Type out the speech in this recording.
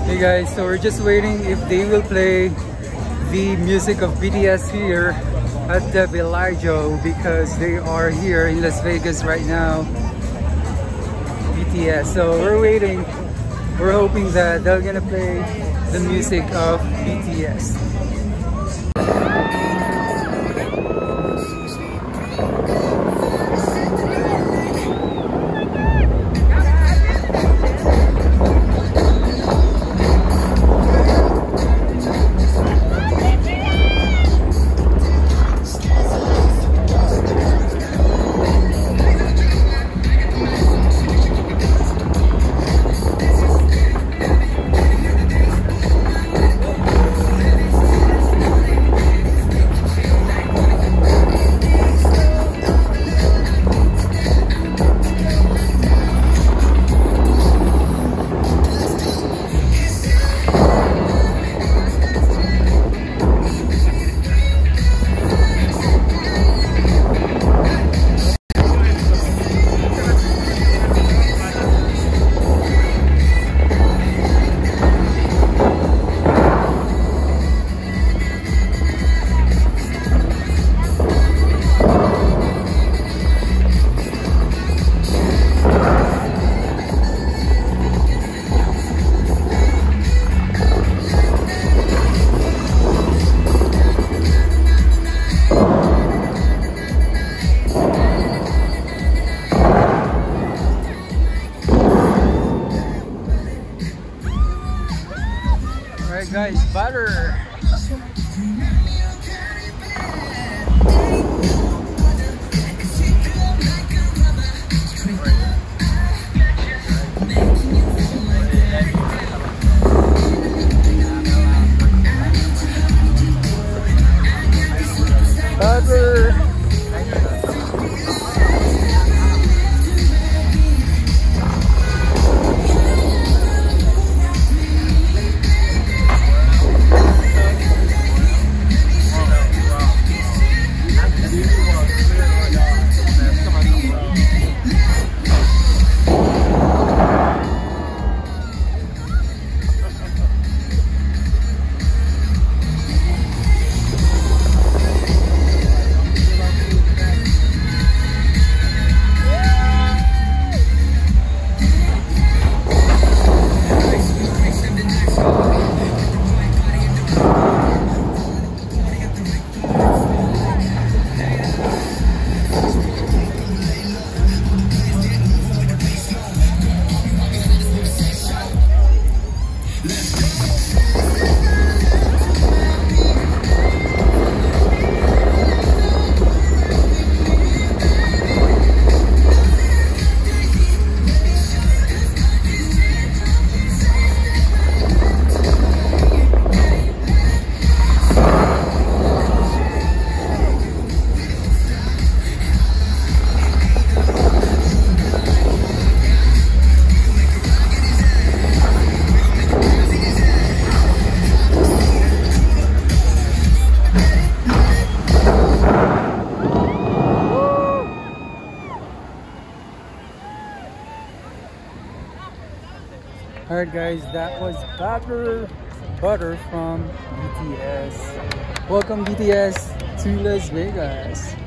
Hey guys, so we're just waiting if they will play the music of BTS here at the Bellagio because they are here in Las Vegas right now. BTS. So we're waiting. We're hoping that they're gonna play the music of BTS. Alright guys, butter! Butter! Alright guys, that was butter from BTS. Welcome BTS to Las Vegas.